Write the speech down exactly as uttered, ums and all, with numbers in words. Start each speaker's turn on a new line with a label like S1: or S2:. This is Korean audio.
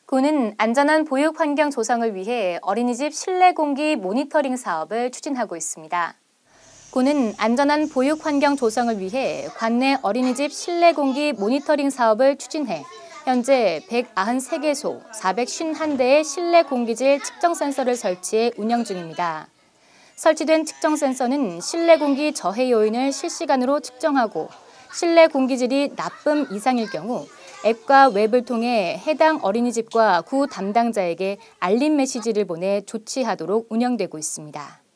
S1: 구는 안전한 보육 환경 조성을 위해 어린이집 실내 공기 모니터링 사업을 추진하고 있습니다. 구는 안전한 보육 환경 조성을 위해 관내 어린이집 실내 공기 모니터링 사업을 추진해 현재 백구십삼 개소 사백오십일 대의 실내 공기질 측정 센서를 설치해 운영 중입니다. 설치된 측정 센서는 실내 공기 저해 요인을 실시간으로 측정하고 실내 공기질이 나쁨 이상일 경우 앱과 웹을 통해 해당 어린이집과 구 담당자에게 알림 메시지를 보내 조치하도록 운영되고 있습니다.